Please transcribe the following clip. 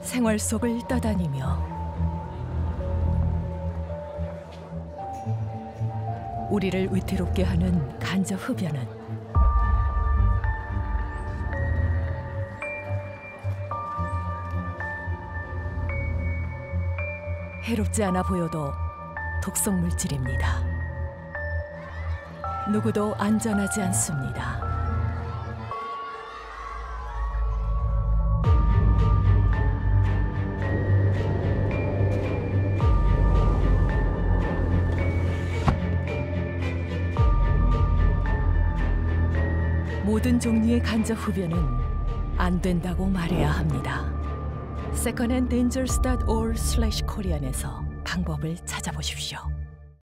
생활 속을 떠다니며 우리를 위태롭게 하는 간접 흡연은 해롭지 않아 보여도 독성 물질입니다. 누구도 안전하지 않습니다. 모든 종류의 간접 흡연은 안 된다고 말해야 합니다. secondhanddangerous.org/korean에서 방법을 찾아보십시오.